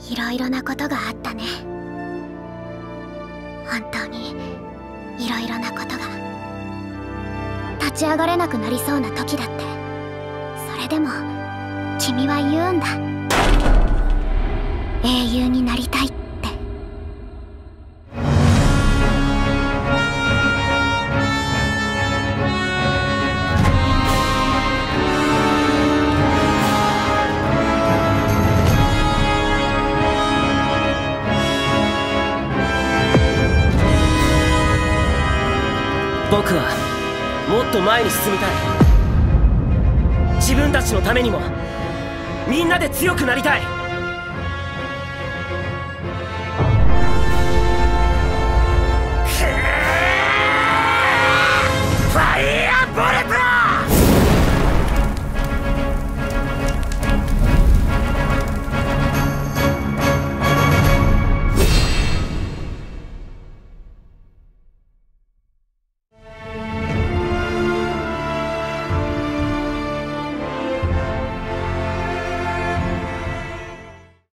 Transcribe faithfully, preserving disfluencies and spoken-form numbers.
いろいろなことがあったね。本当にいろいろなことが。立ち上がれなくなりそうな時だって、それでも君は言うんだ。英雄になりたいって。 僕はもっと前に進みたい。自分たちのためにもみんなで強くなりたい。ファイヤーボルト！